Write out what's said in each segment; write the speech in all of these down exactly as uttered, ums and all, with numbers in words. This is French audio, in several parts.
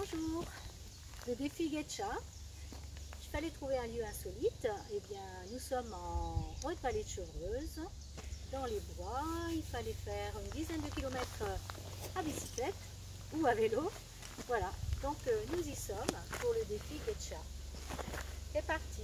Bonjour, le défi Getcha. Il fallait trouver un lieu insolite. Eh bien, nous sommes en Haute-Vallée de Chevreuse, dans les bois. Il fallait faire une dizaine de kilomètres à bicyclette ou à vélo. Voilà, donc euh, nous y sommes pour le défi Getcha. C'est parti.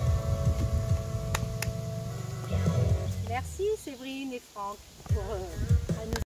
Merci Séverine et Franck pour... Euh